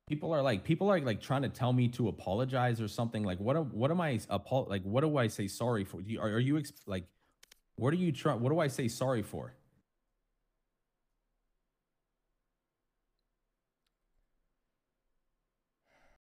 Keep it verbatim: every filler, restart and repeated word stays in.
People are like people are like trying to tell me to apologize or something. Like, what am what am I apo like, what do I say sorry for? Do you are are you ex like, what are you trying what do I say sorry for?